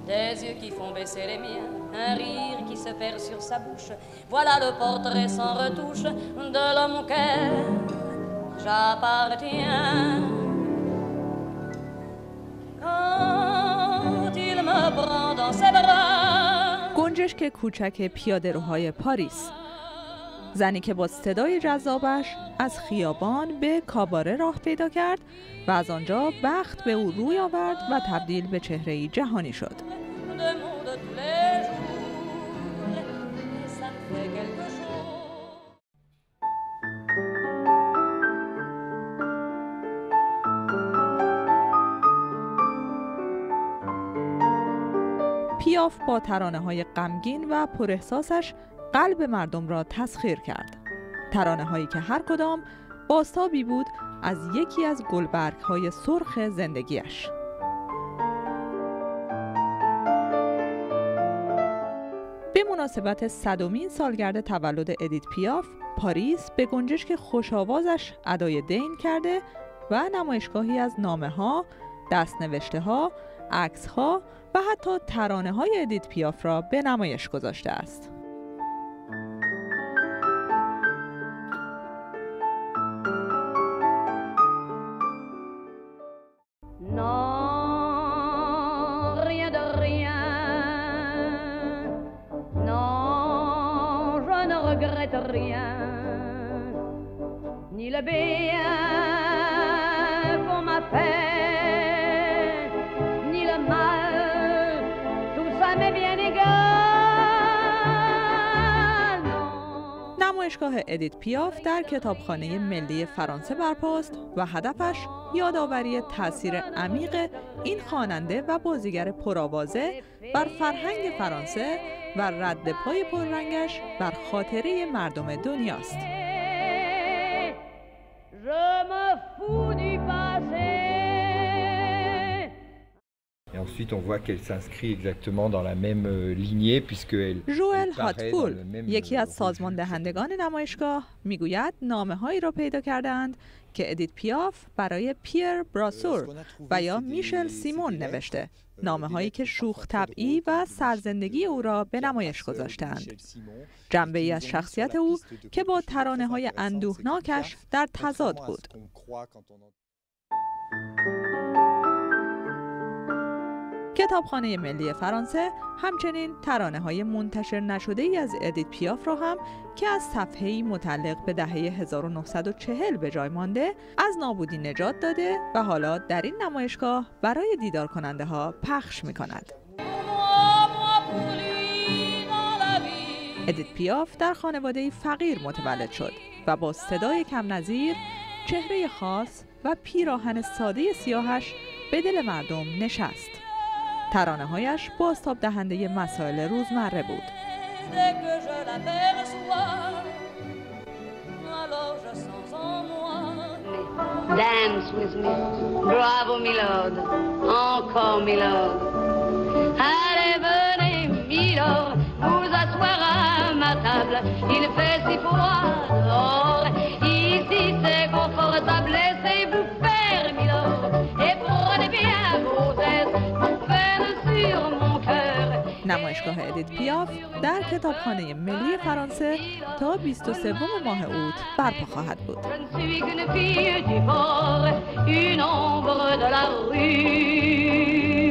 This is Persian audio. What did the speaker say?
Des yeux qui font baisser les miens, un rire qui se perd sur sa bouche. Voilà le portrait sans retouche de l'homme auquel j'appartiens. Quand il me prend dans ses bras. گنجشک کوچک پیاده‌روهای پاریس، زنی که با صدای جذابش از خیابان به کاباره راه پیدا کرد و از آنجا بخت به او روی آورد و تبدیل به چهره‌ای جهانی شد. پیاف با ترانه‌های غمگین و پراحساسش قلب مردم را تسخیر کرد. ترانه‌هایی که هر کدام بازتابی بود از یکی از گلبرگ‌های سرخ زندگیش. به مناسبت 100مین سالگرد تولد ادیت پیاف، پاریس به گنجشک خوش‌آوازش ادای دین کرده و نمایشگاهی از نامه‌ها، دست‌نوشته‌ها، عکس‌ها و حتی ترانه‌های ادیت پیاف را به نمایش گذاشته است. Rien, ni le bien qu'on m'a fait, ni le mal, tout ça m'est bien égal. نمایشگاه ادیت پیاف در کتابخانه ملی فرانسه برپاست و هدفش یادآوری تأثیر عمیق این خواننده و بازیگر پرآوازه بر فرهنگ فرانسه و رد پای پررنگش بر خاطره مردم دنیاست. Et ensuite, on voit qu'elle s'inscrit exactement dans la même lignée puisqu'elle. ژوئل هاتفول، یکی از سازمان دهندگان نمایشگاه، میگوید نامه‌هایی را پیدا کردند که ادیت پیاف برای پیر براسور و یا میشل سیمون نوشته. نامه‌هایی که شوخ طبعی و سرزندگی او را به نمایش گذاشتند. جنبه‌ای از شخصیت او که با ترانه‌های اندوهناکش در تضاد بود. کتابخانه ملی فرانسه همچنین ترانه‌های منتشر نشده‌ای از ادیت پیاف را هم که از صفحه‌ای متعلق به دهه 1940 به جای مانده از نابودی نجات داده و حالا در این نمایشگاه برای دیدار کننده ها پخش می‌کند. ادیت پیاف در خانواده‌ای فقیر متولد شد و با صدای کم نظیر، چهره خاص و پیراهن ساده سیاهش به دل مردم نشست. ترانه‌هایش بازتاب دهنده مسائل روزمره بود. Dance with me, bravo milord, encore milord. Allez venez milord, vous asseoir à ma table. Il fait si froid dehors, ici c'est confortable. Laissez-vous faire milord, et prenez bien vos aises. نمایشگاه ادیت پیاف در کتابخانه ملی فرانسه تا 23 ماه اوت برپا خواهد بود.